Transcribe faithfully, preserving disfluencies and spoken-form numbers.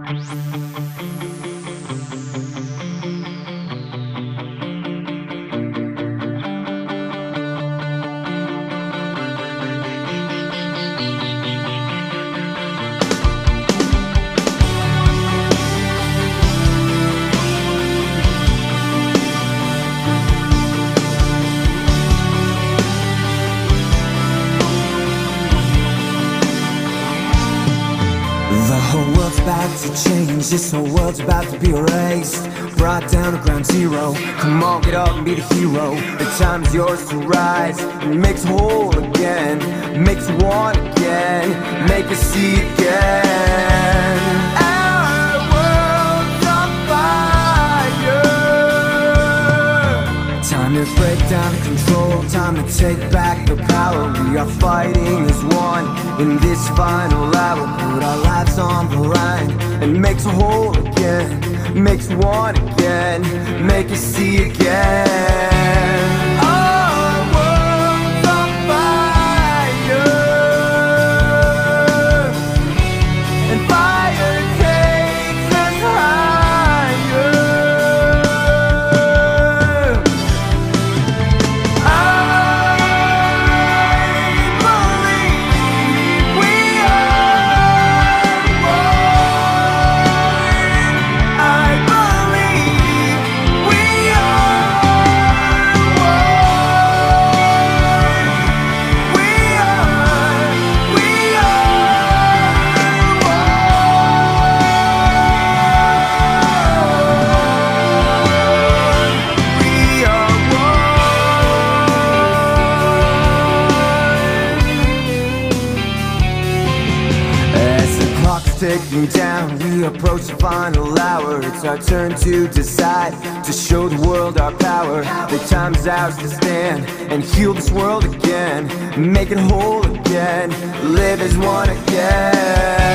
The whole world's about to change, this whole world's about to be erased. Brought down to ground zero, come on, get up and be the hero. The time is yours to rise, and make us whole again. Make us one again, make us see again. Our world's on fire. Time to break down the control, time to take back the power. We are fighting as one in this final hour. Put our lives on the line and make us whole again. Make us one again, make us see again. Our world's on fire, and fire takes us higher. I believe we are one. I believe we are one. We are, we are one. As the clock's ticking down, we approach the final hour. It's our turn to decide, to show the world our power. The time's ours to stand and heal this world again. Make it whole again, live as one again.